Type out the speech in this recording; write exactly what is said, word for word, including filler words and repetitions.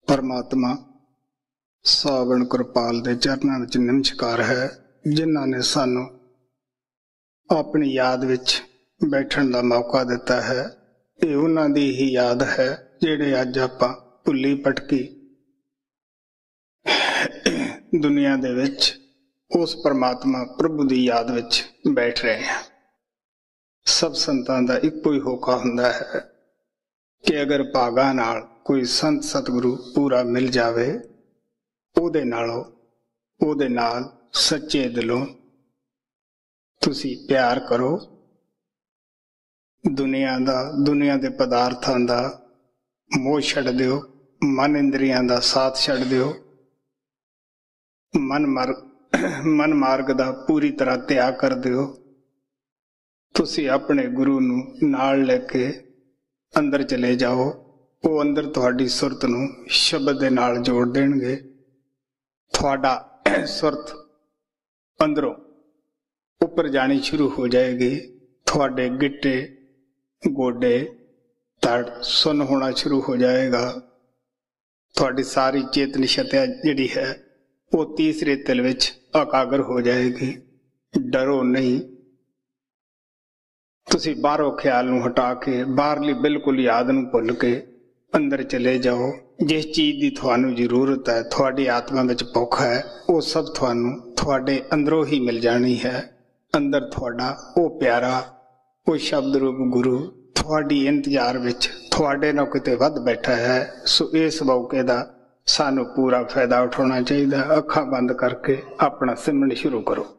परमात्मा सावण कृपाल दे चरनां विच नमस्कार है, जिन्हां ने सानू अपनी याद विच बैठण दा मौका दिता है। ये उन्हां दी ही याद है जिहड़े अज आपां भुल्ली भटकी दुनिया दे विच उस परमात्मा प्रभु की याद विच बैठ रहे हैं। सब संतां दा इक्को ही होका हुंदा है कि अगर भागा नाल कोई संत सतगुरु पूरा मिल जावे, उहदे नालों उहदे नाल सच्चे दिलों तुसी प्यार करो। दुनिया दा दुनिया दे पदार्थां दा मोह छड्ड दिओ, मन इंद्रियां दा साथ छड्ड दिओ, मन मार्ग मन मार्ग दा पूरी तरह त्याग कर दिओ। तुसी अपने गुरु नूं नाल लेके अंदर चले जाओ। वो अंदर तुहाडी सुरत नूं शब्द दे नाल जोड़ देणगे। तुहाडा सुरत अंदरों उपर जानी शुरू हो जाएगी। तुहाडे गिट्टे गोडे तड़ सुन होना शुरू हो जाएगा। तुहाडी सारी चेतन शक्ति जिहड़ी है वो तीसरे तिल विच एकाग्र हो जाएगी। डरो नहीं। तुसी बाहरों ख्याल नूं हटा के बाहरली बिल्कुल याद नूं भुल के अंदर चले जाओ। जिस चीज़ की तुहानू जरूरत है, तुहाडी आत्मा विच भुख है, वो सब तुहानू तुहाडे अंदरों ही मिल जानी है। अंदर तुहाडा वो प्यारा वो शब्द रूप गुरु तुहाडी इंतजार विच तुहाडे नाल किते वध बैठा है। सो इस मौके दा सानू पूरा फायदा उठाना चाहिए। अखां बंद करके अपना सिमरन शुरू करो।